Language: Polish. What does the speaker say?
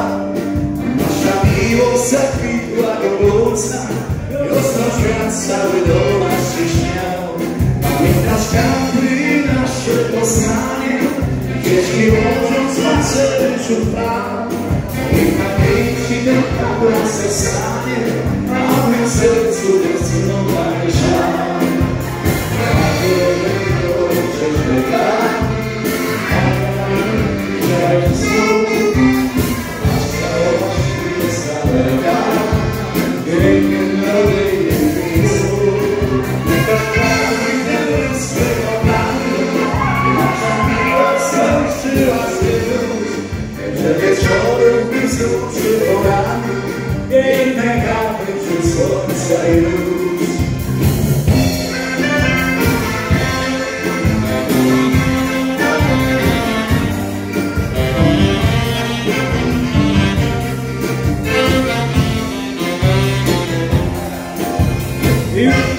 Nasza miłość zakwitła do końca, wiosną świat cały do nas się śmiał. Pamiętasz każdy nasze poznanie, ścieżki łożąc spacery wśród praw. I na pięści ten kapłan se stanie, a w mym sercu jest nowa myśla. Wieczorem blisko przy poranku, piękne kawy wśród słońca i luz. You